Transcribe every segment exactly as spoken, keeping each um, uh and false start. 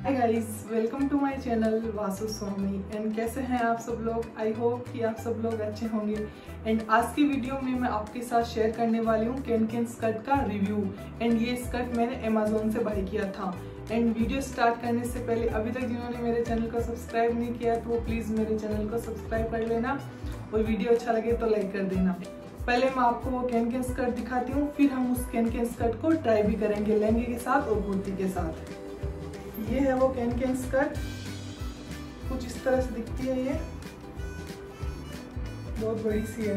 Hi guys, welcome to my channel Vasu Swami. And कैसे हैं आप सब लोग? आई होप कि आप सब लोग अच्छे होंगे। एंड आज की वीडियो में मैं आपके साथ शेयर करने वाली हूँ कैन कैन स्कर्ट का रिव्यू। एंड ये स्कर्ट मैंने अमेजोन से बाय किया था। एंड वीडियो स्टार्ट करने से पहले अभी तक जिन्होंने मेरे चैनल को सब्सक्राइब नहीं किया तो वो प्लीज़ मेरे चैनल को सब्सक्राइब कर लेना और वीडियो अच्छा लगे तो लाइक कर देना। पहले मैं आपको वो कैन कैन स्कर्ट दिखाती हूँ, फिर हम उस कैन कैन स्कर्ट को ट्राई भी करेंगे लहंगे के साथ और कुर्ती के साथ। ये है वो कैन कैन स्कर्ट, कुछ इस तरह से दिखती है। ये बहुत बड़ी सी है।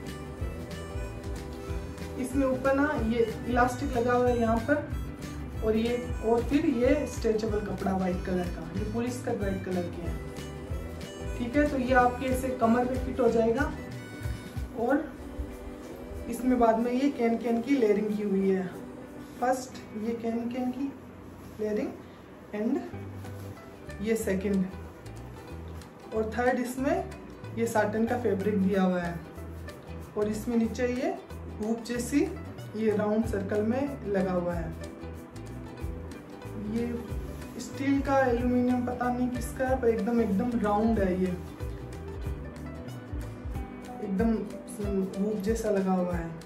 इसमें ऊपर ना ये इलास्टिक लगा हुआ है यहाँ पर, और ये और फिर ये स्ट्रेचेबल कपड़ा वाइट कलर का। ये पूरी स्कर्ट वाइट कलर की है, ठीक है। तो ये आपके ऐसे कमर पे फिट हो जाएगा। और इसमें बाद में ये कैन कैन की लेयरिंग की हुई है। फर्स्ट ये कैन कैन की लेयरिंग एंड ये सेकंड, और थर्ड इसमें ये साटन का फैब्रिक दिया हुआ है। और इसमें नीचे ये हुप जैसी ये राउंड सर्कल में लगा हुआ है। ये स्टील का एल्यूमिनियम पता नहीं किसका है, पर एकदम एकदम राउंड है। ये एकदम हुप जैसा लगा हुआ है।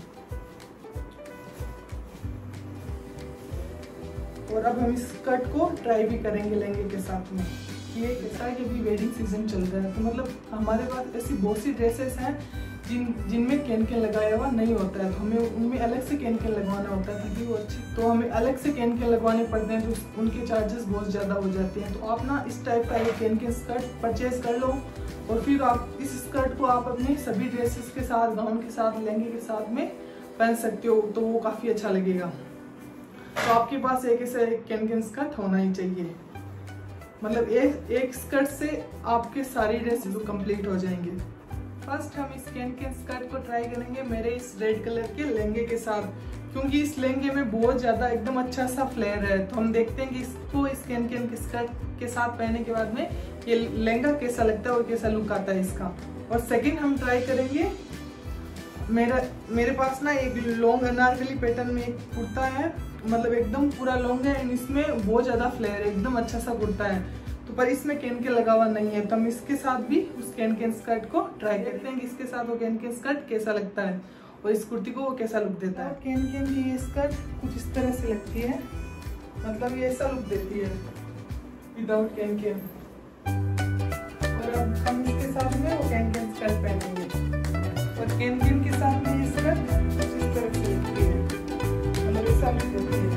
और अब हम इस स्कर्ट को ट्राई भी करेंगे लहंगे के साथ में। ये ऐसा है कि अभी वेडिंग सीजन चल रहा है, तो मतलब हमारे पास ऐसी बहुत सी ड्रेसेस हैं जिन जिनमें कैन कैन लगाया हुआ नहीं होता है, तो हमें उनमें अलग से कैन कैन लगवाना होता है ताकि वो अच्छी, तो हमें अलग से कैन कैन लगवाने पड़ते हैं, तो उनके चार्जेस बहुत ज़्यादा हो जाते हैं। तो आप ना इस टाइप का एक कैन कैन स्कर्ट परचेज कर लो, और फिर आप इस स्कर्ट को आप अपनी सभी ड्रेसेस के साथ, गाउन के साथ, लहंगे के साथ में पहन सकते हो, तो वो काफ़ी अच्छा लगेगा। तो आपके पास एक ऐसा एक कैन कैन स्कर्ट होना ही चाहिए। मतलब एक एक स्कर्ट से आपके सारी ड्रेस कंप्लीट हो जाएंगे। फर्स्ट हम इस कैन कैन स्कर्ट को ट्राई करेंगे मेरे इस रेड कलर के लहंगे के साथ, क्योंकि इस लहंगे में बहुत ज़्यादा एकदम अच्छा सा फ्लेयर है। तो हम देखते हैं कि इसको इस कैन कैन के स्कर्ट के साथ पहनने के बाद में ये लहंगा कैसा लगता है और कैसा लुक आता है इसका। और सेकेंड हम ट्राई करेंगे, मेरा मेरे पास ना एक लॉन्ग अनारकली पैटर्न में एक कुर्ता है, मतलब एकदम पूरा लॉन्ग है एंड इसमें बहुत ज़्यादा फ्लेयर है, एकदम अच्छा सा कुर्ता है। तो पर इसमें कैन कैन लगा हुआ नहीं है, तो हम इसके साथ भी उस कैन कैन स्कर्ट को ट्राई करते हैं कि इसके साथ वो कैन कैन स्कर्ट कैसा लगता है और इस कुर्ती को वो कैसा लुक देता है। कैन कैन की ये स्कर्ट कुछ इस तरह से लगती है, मतलब ये ऐसा लुक देती है विदाउट कैन कैन। और अब हम इसके साथ में वो कैन कैन स्कर्ट पहनेंगे, और कैन कैन के साथ में ये स्कर्ट कुछ इस तरह से लगती है, मतलब ऐसा लुक देती है।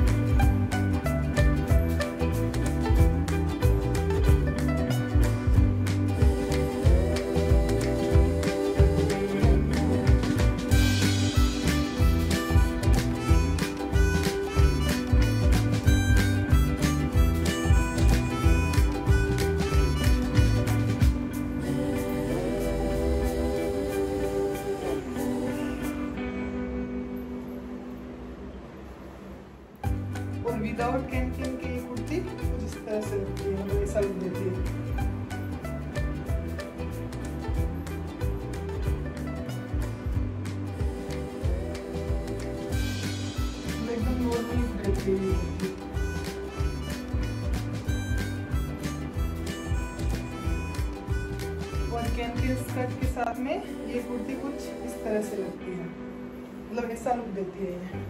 और विदाउट कैन कैन की कुर्ती कुछ इस तरह से लगती है, मतलब ऐसा लुक देती है। एकदम नॉर्मल लुक देती है ये कुर्ती। और कैन कैन स्कर्ट के साथ में ये कुर्ती कुछ इस तरह से लगती है, मतलब ऐसा लुक देती है ये।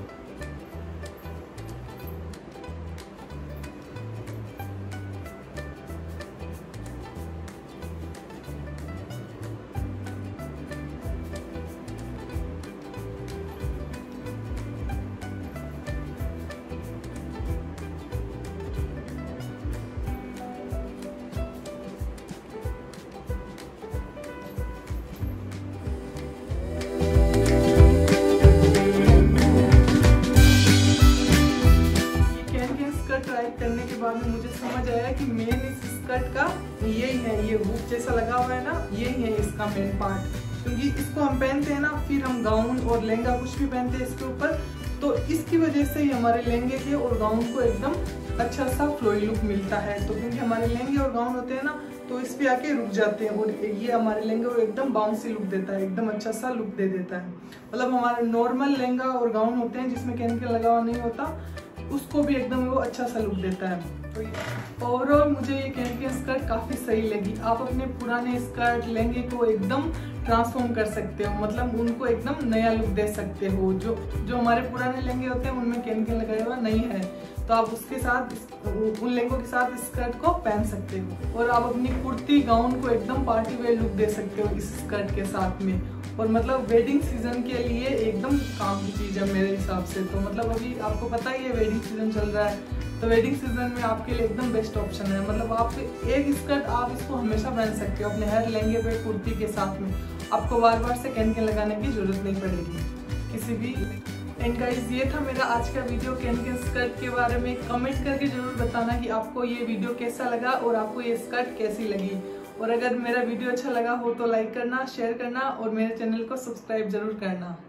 ट्राई करने के बाद में मुझे समझ आया कि मेन इस स्कर्ट का यही है, ये हुक जैसा लगा हुआ है ना, यही है इसका मेन पार्ट। क्योंकि इसको हम पहनते हैं ना, फिर हम गाउन और लहंगा कुछ भी पहनते हैं इसके ऊपर, तो इसकी वजह से ही हमारे लहंगे के और गाउन को एकदम अच्छा सा फ्लोई लुक मिलता है। तो क्योंकि हमारे लहंगे और गाउन होते हैं ना, तो इस पे आके रुक जाते हैं और ये हमारे लहंगे को एकदम बाउंसी लुक देता है, एकदम अच्छा सा लुक दे देता है। मतलब हमारे नॉर्मल लहंगा और गाउन होते हैं जिसमें कैन कैन लगा हुआ नहीं होता, उसको भी एकदम वो अच्छा सा लुक देता है। तो ओवरऑल मुझे ये कैन स्कर्ट काफ़ी सही लगी। आप अपने पुराने स्कर्ट लहंगे को एकदम ट्रांसफॉर्म कर सकते हो, मतलब उनको एकदम नया लुक दे सकते हो। जो जो हमारे पुराने लहंगे होते हैं उनमें कैन कैन लगाया हुआ नहीं है, तो आप उसके साथ उन लहंगों के साथ स्कर्ट को पहन सकते हो। और आप अपनी कुर्ती गाउन को एकदम पार्टी वेयर लुक दे सकते हो इस स्कर्ट के साथ में। और मतलब वेडिंग सीजन के लिए एकदम काम की चीज़ है मेरे हिसाब से। तो मतलब अभी आपको पता ही है वेडिंग सीजन चल रहा है, तो वेडिंग सीजन में आपके लिए एकदम बेस्ट ऑप्शन है। मतलब आप एक स्कर्ट आप इसको हमेशा पहन सकते हो अपने हर लहंगे पे कुर्ती के साथ में, आपको बार बार से कैन कैन लगाने की जरूरत नहीं पड़ेगी किसी भी। एंड गाइस, ये था मेरा आज का वीडियो कैन कैन स्कर्ट के बारे में। कमेंट करके जरूर बताना कि आपको ये वीडियो कैसा लगा और आपको ये स्कर्ट कैसी लगी। और अगर मेरा वीडियो अच्छा लगा हो तो लाइक करना, शेयर करना और मेरे चैनल को सब्सक्राइब जरूर करना।